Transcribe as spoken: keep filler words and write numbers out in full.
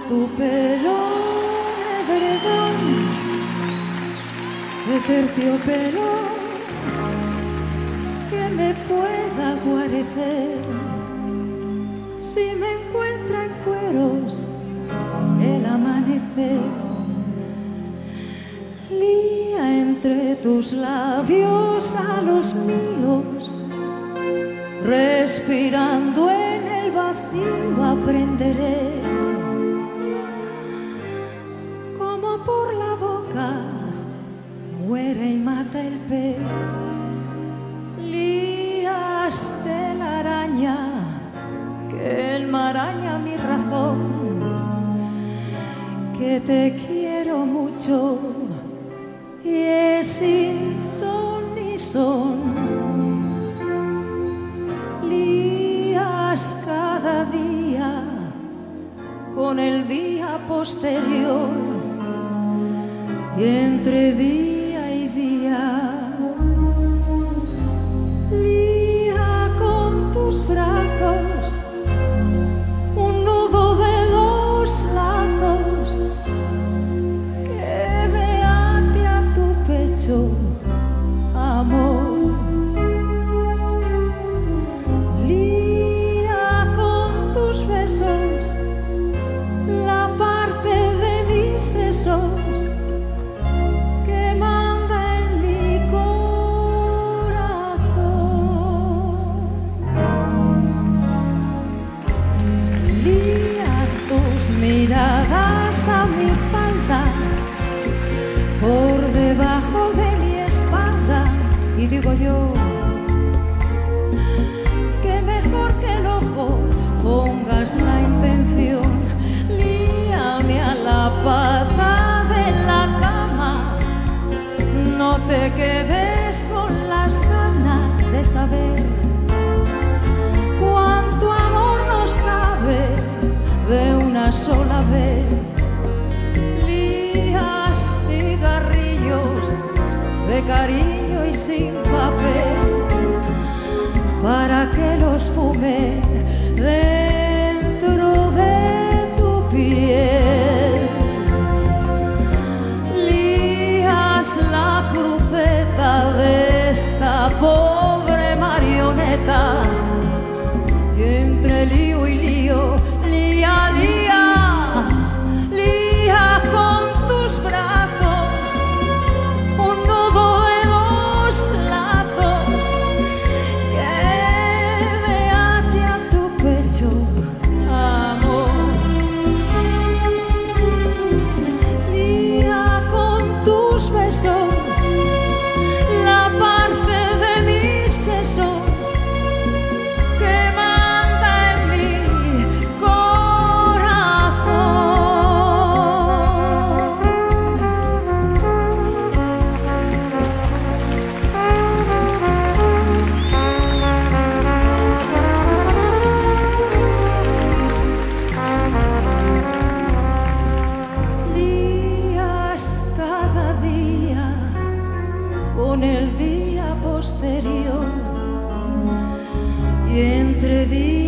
tu pelo de edredón, de terciopelo que me pueda guarecer. Si me encuentra en cueros el amanecer, lía entre tus labios a los míos, respirando en el vacío aprenderé como por la boca muere y mata el pez. Lías de la araña que enmaraña mi razón, que te quiero mucho y es sin ton ni son. Lías cada día con el día posterior y entre día y día lía con tus brazos un nudo de dos lazos que me ate a tu pecho, amor. Lía con tus besos la parte de mis sesos que manda en mi corazón. Lías tus miradas a mi falda por debajo de mi espalda y digo yo que mejor que el ojo pongas la intención. Líame a la pata de la cama, no te quedes con las ganas de saber cuánto amor nos cabe de una sola vez. Lías cigarrillos de cariño y sin papel para que los fume dentro de tu piel. Lías la cruceta de esta pobre marioneta y entre lío y lío, lía, lía, lía con tus brazos un nudo de dos lazos que me ate a tu pecho, amor. Lía con tus besos la parte de mis sesos que manda en mi corazón. Lías cada día con el día posterior y entre días